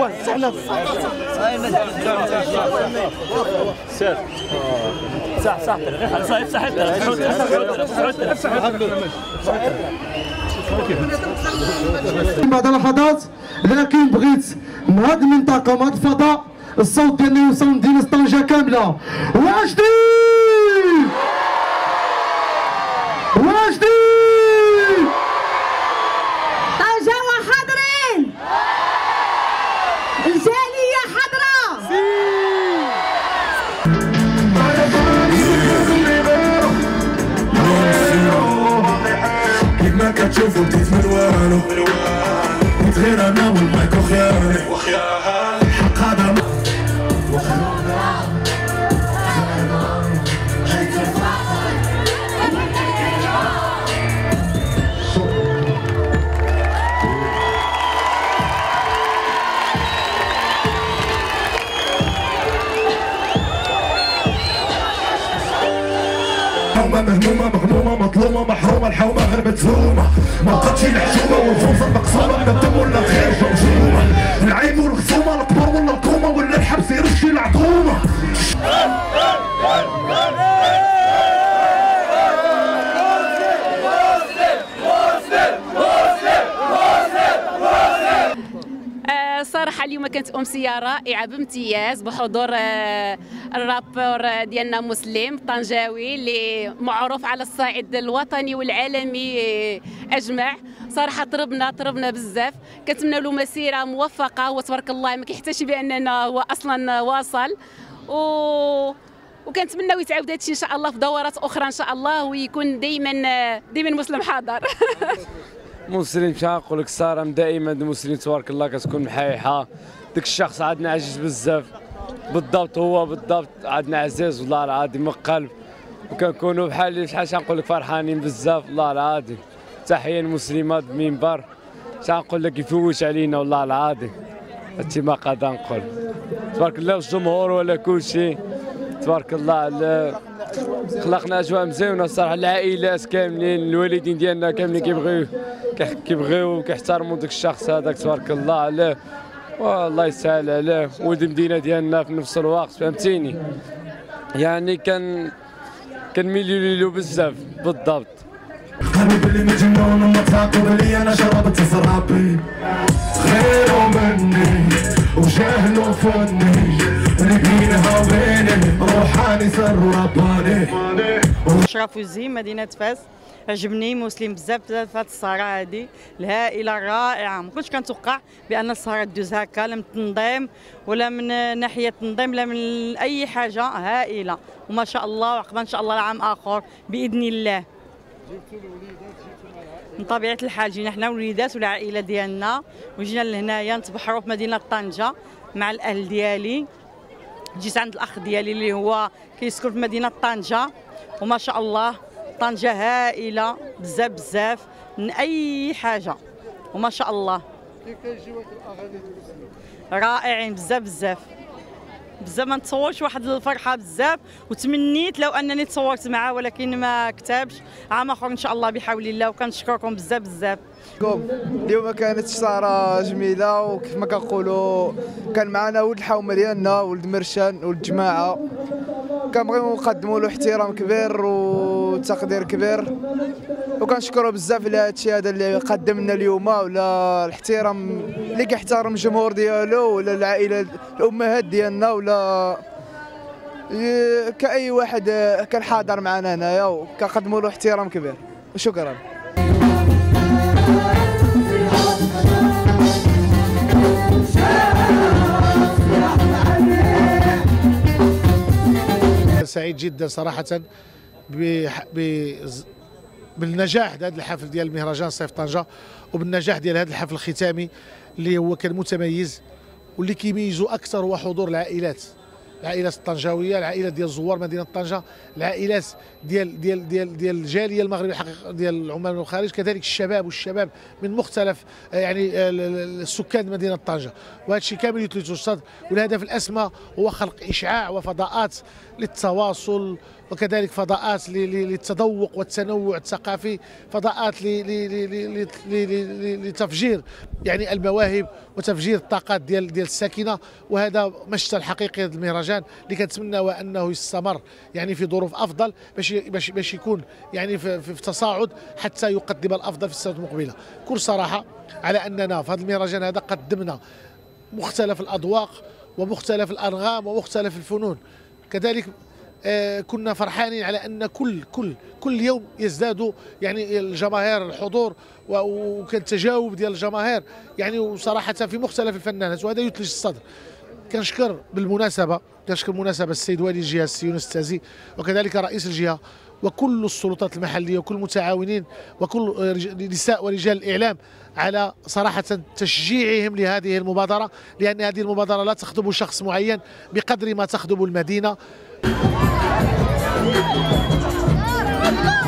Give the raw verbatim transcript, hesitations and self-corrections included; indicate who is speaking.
Speaker 1: واه سحنا
Speaker 2: صح صح صح صح
Speaker 1: بعد لحظات، لكن بغيت من هذه المنطقه ومن هذا الفضاء الصوت ديالنا يوصل لمدينه طنجه كامله. واجدي واجدي
Speaker 3: طنجة حاضرين، الجالية حاضرة.
Speaker 4: كيف ما كتشوفوا بديت من والو، بديت غير انا والمايك وخيالي الحق هذا مهمومة مغمومة مظلومة محرومة الحومة غربت ثومة ما بقاتش الحشومة والفوز المقسومة من الدم ولا الخير جمجومة العيب والخصومة الكبر ولا الكومة ولا الحبس يرشي العطومة.
Speaker 5: صراحة اليوم كانت أمسية رائعة بامتياز بحضور الرابور ديالنا مسلم طنجاوي اللي معروف على الصعيد الوطني والعالمي أجمع. صراحة طربنا طربنا بزاف، كنتمنى له مسيرة موفقة وتبارك الله ما كيحتاجش بأننا هو أصلا واصل و وكنتمناو يتعاود هادشي ان شاء الله في دورات اخرى ان شاء الله ويكون دائما دائما مسلم حاضر.
Speaker 6: مسلم شنو نقول لك الصراحه دائما المسلم تبارك الله كتكون محايحه. داك الشخص عندنا عزيز بزاف بالضبط، هو بالضبط عندنا عزيز والله العظيم من القلب، وكنكونوا بحال شحال نقول لك فرحانين بزاف والله العظيم. تحيه للمسلمات بمنبر شنو نقول لك يفوت علينا والله العظيم. هادشي ما قادر نقول تبارك الله والجمهور ولا كل شيء تبارك الله على خلقنا اجواء مزيونه الصراحه. العائلات كاملين الوالدين ديالنا كاملين كيبغيو كيبغيو وكيحترموا داك الشخص هذاك تبارك الله عليه والله يسهل عليه. ولد المدينه ديالنا في نفس الوقت فهمتيني، يعني كان كنميلوا له بزاف بالضبط.
Speaker 4: قلبي بلي مجنون وما تفاقوا بلي انا شربت صرابي خيروا مني وجهلوا فني اللي بينها وبيني روحاني سر رباني.
Speaker 7: اشرف وزي مدينه فاس، عجبني مسلم بزاف بزاف في هذه السهره هذه الهائله الرائعه. ما كنتش كنتوقع بان السهره تدوز هكا، لا من التنظيم ولا من ناحيه التنظيم لا من اي حاجه هائله وما شاء الله. وعقبال ان شاء الله العام اخر باذن الله. من طبيعه الحال جينا حنا والوليدات والعائله ديالنا وجينا لهنايا نتبحروا في مدينه طنجه مع الاهل ديالي. جيت عند الاخ ديالي اللي هو كيسكن في مدينه طنجه وما شاء الله طنجه هائله بزاف بزاف من اي حاجه وما شاء الله.
Speaker 1: كيف كيجيوك الاغاني
Speaker 7: رائعين بزاف بزاف بزاف. ما نتصورش واحد الفرحه بزاف، وتمنيت لو انني تصورت معاه ولكن ما كتبش. عام اخر ان شاء الله بحول الله، وكنشكركم بزاف بزاف.
Speaker 8: اليوم كانت سهرة جميلة وكيف ما كنقولوا كان معنا ولد الحومة ديالنا ولد مرشان ولد الجماعة، كنبغيو نقدموا له احترام كبير وتقدير كبير وكنشكروا بزاف على هذا الشيء هذا اللي قدم لنا اليوم، ولا الاحترام اللي كيحترم الجمهور ديالو ولا العائلة الأمهات ديالنا ولا كأي واحد كان حاضر معنا هنايا وكنقدموا له احترام كبير وشكرا.
Speaker 1: سعيد جدا صراحة بالنجاح هذا الحفل ديال مهرجان صيف طنجة وبالنجاح ديال هذا الحفل الختامي اللي هو كان متميز، واللي كيميزوا أكثر هو حضور العائلات، العائلات الطنجاويه، العائلات ديال زوار مدينه طنجه، العائلات ديال ديال ديال ديال الجاليه المغربيه الحقيقه ديال العمال من الخارج، كذلك الشباب والشباب من مختلف يعني السكان مدينه طنجه. وهذا الشيء كامل يتلوث الصدر، والهدف الاسمى هو خلق اشعاع وفضاءات للتواصل وكذلك فضاءات للتذوق والتنوع الثقافي، فضاءات لتفجير يعني المواهب وتفجير الطاقات ديال ديال الساكنه. وهذا مشتى الحقيقي هذا المهرجان اللي كنتمنى انه يستمر يعني في ظروف افضل باش باش باش يكون يعني في, في تصاعد حتى يقدم الافضل في السنوات المقبله. بكل صراحه على اننا في هذا المهرجان هذا قدمنا مختلف الاذواق ومختلف الانغام ومختلف الفنون. كذلك آه كنا فرحانين على ان كل كل كل يوم يزداد يعني الجماهير الحضور وكان تجاوب ديال الجماهير يعني وصراحه في مختلف الفنانات، وهذا يثلج الصدر. كنشكر بالمناسبه كنشكر بالمناسبه السيد والي الجهه السي يونس التازي وكذلك رئيس الجهه وكل السلطات المحليه وكل المتعاونين وكل نساء ورجال الاعلام على صراحه تشجيعهم لهذه المبادره، لان هذه المبادره لا تخدم شخص معين بقدر ما تخدم المدينه.